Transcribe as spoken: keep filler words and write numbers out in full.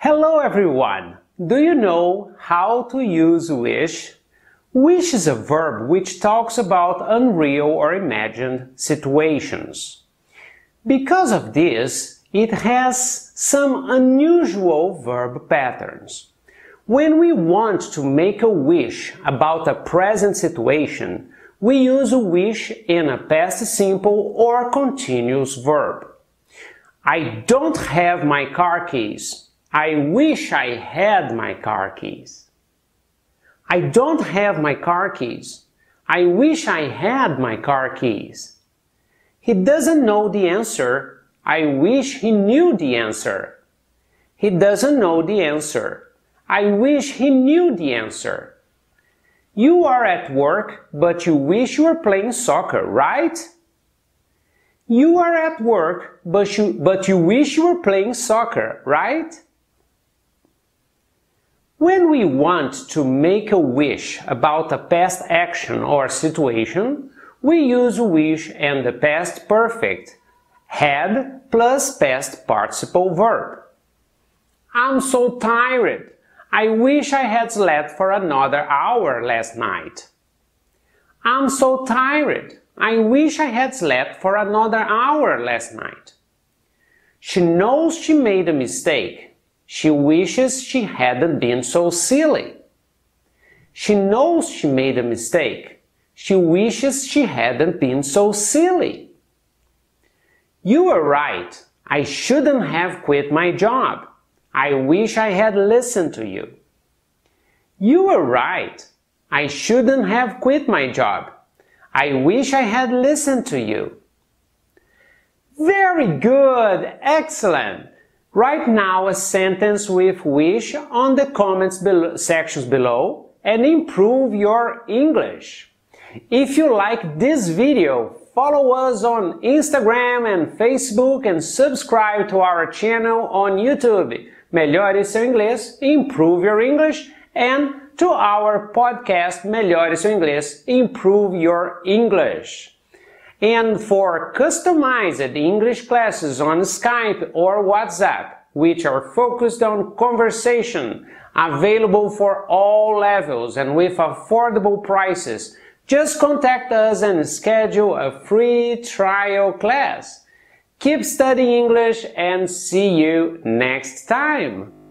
Hello everyone! Do you know how to use wish? Wish is a verb which talks about unreal or imagined situations. Because of this, it has some unusual verb patterns. When we want to make a wish about a present situation, we use wish in a past simple or continuous verb. I don't have my car keys. I wish I had my car keys. I don't have my car keys. I wish I had my car keys. He doesn't know the answer. I wish he knew the answer. He doesn't know the answer. I wish he knew the answer. You are at work, but you wish you were playing soccer, right? You are at work, but you, but you wish you were playing soccer, right? When we want to make a wish about a past action or situation, we use wish and the past perfect, had plus past participle verb. I'm so tired. I wish I had slept for another hour last night. I'm so tired. I wish I had slept for another hour last night. She knows she made a mistake. She wishes she hadn't been so silly. She knows she made a mistake. She wishes she hadn't been so silly. You are right. I shouldn't have quit my job. I wish I had listened to you. You are right. I shouldn't have quit my job. I wish I had listened to you. Very good! Excellent! Write now a sentence with wish on the comments below, sections below and improve your English. If you like this video, follow us on Instagram and Facebook and subscribe to our channel on YouTube. Melhore seu inglês, improve your English, and to our podcast Melhore seu inglês, improve your English. And for customized English classes on Skype or WhatsApp, which are focused on conversation, available for all levels and with affordable prices, just contact us and schedule a free trial class. Keep studying English and see you next time!